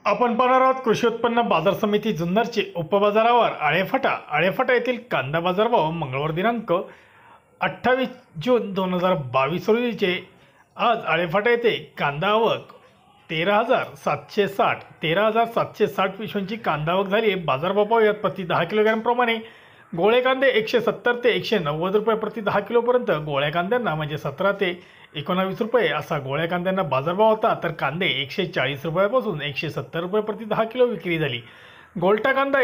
आपण पाहणार आहोत कृषी उत्पन्न बाजार समिती जुन्नरचे उपबाजारावर आळेफाटा येथील कांदा बाजारभाव मंगळवार दिनांक 28 जून 2022 रोजीचे। आज आळेफाटा येथे कांदा आवक 13,760 पिशव्यांची कांदा आवक झाली। बाजारभाव पाहूयात। प्रति 10 किलोग्रॅम प्रमाणे गोळे कांदे 170 ते 190 रुपये प्रति 10 किलोपर्यंत, गोळ्या कांद्यांना म्हणजे 17 ते 19 रुपये असा गोळ्या कांद्यांना बाजारभाव होता। तर कांदे 140 रुपयापासून 170 रुपये प्रति 10 किलो विक्री झाली। गोल्टा कांदा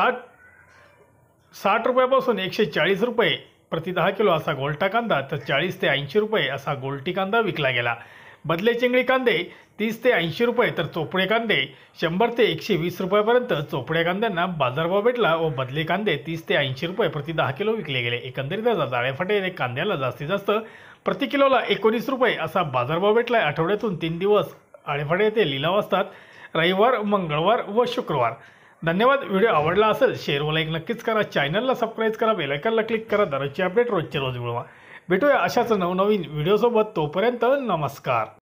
160 रुपयापासून 140 रुपये प्रति 10 किलो असा गोल्टा कांदा, तर 40 ते 80 रुपये असा गोल्टी कांदा विकला गेला। बदले चिंगळी कांदे 30 ते 80 रुपये, तर चोपडे कांदे 100 ते 120 रुपयापर्यंत चोपड्या कांद्यांना बाजारभाव भेटला व बदले कांदे 30 ते 80 रुपये प्रति 10 किलो विकले गेले। एकंदरीत आळेफाटा येथे कांद्याला जास्तीत जास्त प्रति किलोला 19 रुपये असा बाजारभाव भेटला। आठवड्यातून 3 दिवस आळेफाटा येथे लिलाव असतात, रविवार, मंगळवार व शुक्रवार। धन्यवाद। व्हिडिओ आवडला असेल शेअर व लाईक नक्कीच करा। चॅनलला सबस्क्राईब करा, बेल आयकॉनला क्लिक करा। दररोजचे अपडेट रोजचे रोज मिळवा। भेटूया अशाच नवनवीन व्हिडिओसोबत। तोपर्यंत नमस्कार।